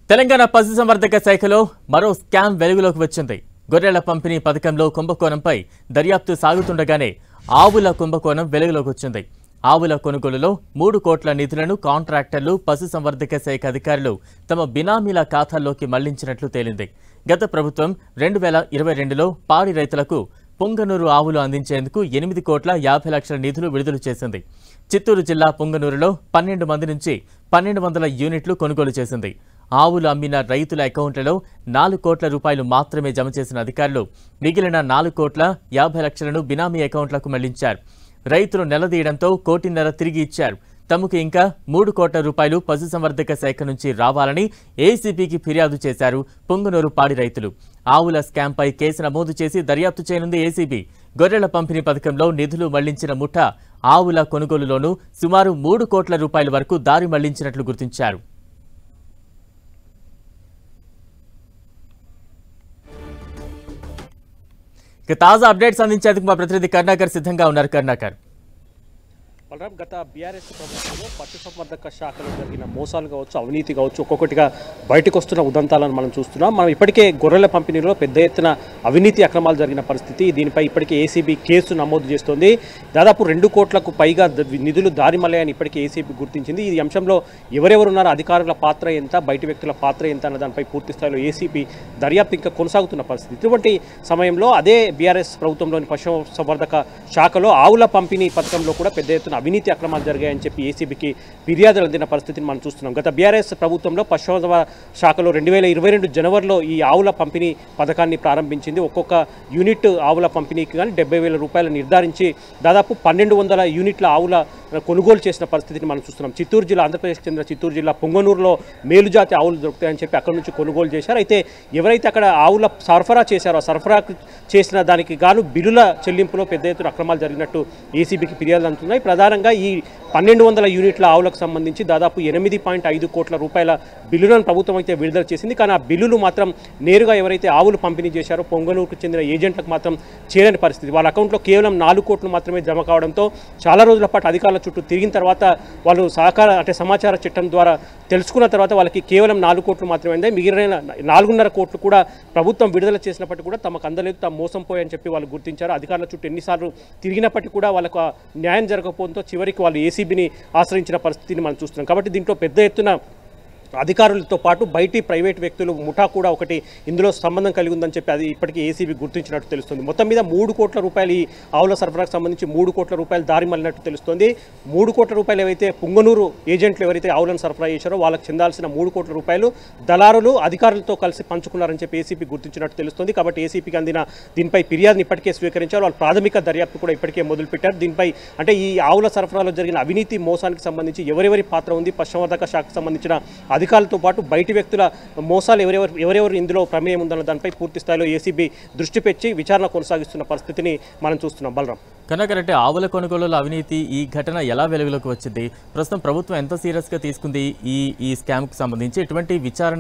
తెలంగాణ పశుసంవర్ధక శాఖలో మరో స్కామ్ వెలుగులోకి వచ్చింది. గొర్రెల పంపిణీ పథకంలో కుంభకోణంపై దర్యాప్తు సాగుతుండగానే ఆవుల కుంభకోణం వెలుగులోకి వచ్చింది. ఆవుల కొనుగోలులో 3 కోట్ల నిధులను కాంట్రాక్టర్లు, పశుసంవర్ధక శాఖ అధికారులు తమ బినామీల ఖాతాల్లోకి మళ్లించినట్లు తేలింది. గత ప్రభుత్వం 2022లో పాడి రైతులకు పొంగనూరు ఆవులు అందించేందుకు 8,50,00,000 నిధులు విడుదల చేసింది. చిత్తూరు జిల్లా పొంగనూరులో 12 మంది నుంచి 1200 యూనిట్లు కొనుగోలు చేసింది. ఆవులు అమ్మిన రైతుల అకౌంట్లలో 4 కోట్ల రూపాయలు మాత్రమే జమ చేసిన అధికారులు మిగిలిన 4,50,00,000ను బినామీ అకౌంట్లకు మళ్లించారు. రైతులు నిలదీయడంతో 1.5 కోటి తిరిగి ఇచ్చారు. తమకు ఇంకా 3 కోట్ల రూపాయలు పశుసంవర్ధక శాఖ నుంచి రావాలని ఏసీబీకి ఫిర్యాదు చేశారు పొంగనూరు పాడి రైతులు. ఆవుల స్కామ్పై కేసు నమోదు చేసి దర్యాప్తు చేయనుంది ఏసీబీ. గొర్రెల పంపిణీ పథకంలో నిధులు మళ్లించిన ముఠా ఆవుల కొనుగోలులోనూ సుమారు 3 కోట్ల రూపాయల వరకు దారి మళ్లించినట్లు గుర్తించారు. తాజా అప్డేట్స్ అందించేందుకు మా ప్రతినిధి కర్ణాకర్ సిద్ధంగా ఉన్నారు. కర్ణాకర్, బలరాం, గత బీఆర్ఎస్ ప్రభుత్వంలో పశుసంవర్ధక శాఖలో జరిగిన మోసాలు కావచ్చు, అవినీతి కావచ్చు, ఒక్కొక్కటిగా బయటకు వస్తున్న ఉదంతాలను మనం చూస్తున్నాం. మనం ఇప్పటికే గొర్రెల పంపిణీలో పెద్ద ఎత్తున అవినీతి అక్రమాలు జరిగిన పరిస్థితి. దీనిపై ఇప్పటికే ఏసీబీ కేసు నమోదు చేస్తోంది. దాదాపు 2 కోట్లకు పైగా నిధులు దారిమలయాన్ని ఇప్పటికే ఏసీబీ గుర్తించింది. ఈ అంశంలో ఎవరెవరున్నారో, అధికారుల పాత్ర ఎంత, బయటి వ్యక్తుల పాత్ర ఎంత అన్న దానిపై పూర్తి స్థాయిలో ఏసీబీ దర్యాప్తు ఇంకా కొనసాగుతున్న పరిస్థితి. ఇటువంటి సమయంలో అదే బీఆర్ఎస్ ప్రభుత్వంలోని పశుసంవర్ధక శాఖలో ఆవుల పంపిణీ పథకంలో కూడా పెద్ద ఎత్తున అవినీతి అక్రమాలు జరిగాయని చెప్పి ఏసీబీకి ఫిర్యాదులు అందిన పరిస్థితిని మనం చూస్తున్నాం. గత బీఆర్ఎస్ ప్రభుత్వంలో పశుసంవర్ధక శాఖలో 2022 జనవరిలో ఈ ఆవుల పంపిణీ పథకాన్ని ప్రారంభించింది. ఒక్కొక్క యూనిట్ ఆవుల పంపిణీకి కానీ 70,000 రూపాయలు నిర్ధారించి దాదాపు 1,200 యూనిట్ల ఆవుల కొనుగోలు చేసిన పరిస్థితిని మనం చూస్తున్నాం. చిత్తూరు జిల్లా, ఆంధ్రప్రదేశ్కి చెందిన చిత్తూరు జిల్లా పొంగనూరులో మేలుజాతి ఆవులు దొరుకుతాయని చెప్పి అక్కడి నుంచి కొనుగోలు చేశారు. అయితే ఎవరైతే అక్కడ ఆవుల సరఫరా చేశారో, సరఫరా చేసిన దానికి గాను బిల్లుల చెల్లింపులో పెద్ద ఎత్తున అక్రమాలు జరిగినట్టు ఏసీబీకి ఫిర్యాదులు అందుతున్నాయి. ప్రధానంగా ఈ 1,200 యూనిట్ల ఆవులకు సంబంధించి దాదాపు 8.5 కోట్ల రూపాయల బిల్లులను ప్రభుత్వం అయితే విడుదల చేసింది. కానీ ఆ బిల్లులు మాత్రం నేరుగా ఎవరైతే ఆవులు పంపిణీ చేశారో పొంగనూరుకు చెందిన ఏజెంట్లకు మాత్రం చేరని పరిస్థితి. వాళ్ళ అకౌంట్లో కేవలం 4 కోట్లు మాత్రమే జమ కావడంతో చాలా రోజుల పాటు అధికారుల చుట్టూ తిరిగిన తర్వాత వాళ్ళు సమాచార చట్టం ద్వారా తెలుసుకున్న తర్వాత వాళ్ళకి కేవలం 4 కోట్లు మాత్రమే అందాయి. మిగిలిన 4.5 కోట్లు కూడా ప్రభుత్వం విడుదల చేసినప్పటికీ కూడా తమకు అందలేదు, తాము మోసం పోయని చెప్పి వాళ్ళు గుర్తించారు. అధికారుల చుట్టూ ఎన్నిసార్లు తిరిగినప్పటికీ కూడా వాళ్ళకు న్యాయం జరగకపోవడంతో చివరికి వాళ్ళు ఏసీబీని ఆశ్రయించిన పరిస్థితిని మనం చూస్తున్నాం. కాబట్టి దీంట్లో పెద్ద ఎత్తున అధికారులతో పాటు బయటి ప్రైవేట్ వ్యక్తులు ముఠా కూడా ఒకటి ఇందులో సంబంధం కలిగి ఉందని చెప్పి అది ఇప్పటికీ ఏసీబీ గుర్తించినట్టు తెలుస్తుంది. మొత్తం మీద 3 కోట్ల రూపాయలు ఈ ఆవుల సరఫరాకు సంబంధించి 3 కోట్ల రూపాయలు దారి మళ్ళినట్టు తెలుస్తుంది. 3 కోట్ల రూపాయలు ఏవైతే పొంగనూరు ఏజెంట్లు ఎవరైతే ఆవులను సరఫరా చేశారో వాళ్ళకి చెందాల్సిన 3 కోట్ల రూపాయలు దళారులు అధికారులతో కలిసి పంచుకున్నారని చెప్పి ఏసీబీ గుర్తించినట్టు తెలుస్తుంది. కాబట్టి ఏసీబీకి అందిన దీనిపై ఫిర్యాదుని ఇప్పటికే స్వీకరించారు. వాళ్ళు ప్రాథమిక దర్యాప్తు కూడా ఇప్పటికే మొదలుపెట్టారు. దీనిపై అంటే ఈ ఆవుల సరఫరాలో జరిగిన అవినీతి మోసానికి సంబంధించి ఎవరెవరి పాత్ర ఉంది, పశుసంవర్ధక శాఖకు సంబంధించిన అధికారులతో పాటు బయటి వ్యక్తుల మోసాలు ఎవరెవరు ఇందులో ప్రమేయం ఉందన్న దానిపై పూర్తి స్థాయిలో ఏసీబీ దృష్టి పెట్టి విచారణ కొనసాగిస్తున్న పరిస్థితిని మనం చూస్తున్నాం. బలరాం, కనుక ఆవుల కొనుగోలులో అవినీతి ఈ ఘటన ఎలా వెలుగులోకి వచ్చింది? ప్రస్తుతం ప్రభుత్వం ఎంత సీరియస్గా తీసుకుంది ఈ స్కామ్కు సంబంధించి? ఎటువంటి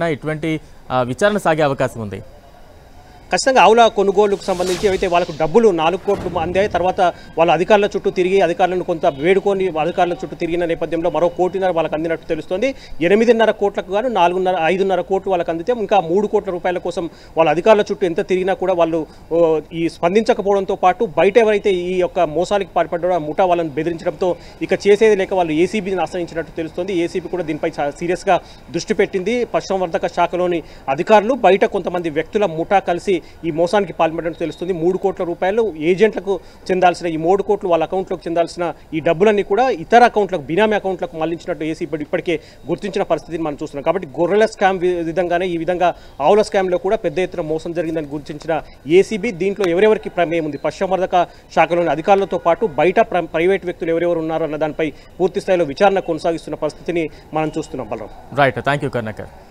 విచారణ సాగే అవకాశం ఉంది? ఖచ్చితంగా ఆవుల కొనుగోలుకు సంబంధించి అయితే వాళ్ళకు డబ్బులు 4 కోట్లు అందాయి. తర్వాత వాళ్ళ అధికారుల చుట్టూ తిరిగి అధికారులను కొంత వేడుకొని అధికారుల చుట్టూ తిరిగిన నేపథ్యంలో మరో 1.5 కోటి వాళ్ళకి అందినట్టు తెలుస్తుంది. 8.5 కోట్లకు గాను 5.5 కోట్లు వాళ్ళకి అందితే ఇంకా 3 కోట్ల రూపాయల కోసం వాళ్ళ అధికారుల చుట్టూ ఎంత తిరిగినా కూడా వాళ్ళు ఈ స్పందించకపోవడంతో పాటు బయట ఎవరైతే ఈ యొక్క మోసాలకు పాల్పడ్డారో ఆ ముఠా వాళ్ళని బెదిరించడంతో ఇక చేసేది లేక వాళ్ళు ఏసీబీని ఆశ్రయించినట్టు తెలుస్తుంది. ఏసీబీ కూడా దీనిపై సీరియస్గా దృష్టి పెట్టింది. పశుసంవర్ధక శాఖలోని అధికారులు బయట కొంతమంది వ్యక్తుల ముఠా కలిసి ఈ మోసానికి పాల్పడినట్టు తెలుస్తుంది. 3 కోట్ల రూపాయలు ఏజెంట్లకు చెందాల్సిన ఈ 3 కోట్లు వాళ్ళ అకౌంట్లోకి చెందాల్సిన ఈ డబ్బులన్నీ కూడా ఇతర అకౌంట్లకు, బినామీ అకౌంట్లకు మళ్లించినట్టు ఏసీబీ ఇప్పటికే గుర్తించిన పరిస్థితిని మనం చూస్తున్నాం. కాబట్టి గొర్రెల స్కామ్ విధంగానే ఈ విధంగా ఆవుల స్కామ్లో కూడా పెద్ద ఎత్తున మోసం జరిగిందని గుర్తించిన ఏసీబీ దీంట్లో ఎవరెవరికి ప్రమేయం ఉంది, పశుసంవర్ధక శాఖలోని అధికారులతో పాటు బయట ప్రైవేట్ వ్యక్తులు ఎవరెవరు ఉన్నారన్న దానిపై పూర్తి స్థాయిలో విచారణ కొనసాగిస్తున్న పరిస్థితిని మనం చూస్తున్నాం. Balaram, right, thank you Karunakar.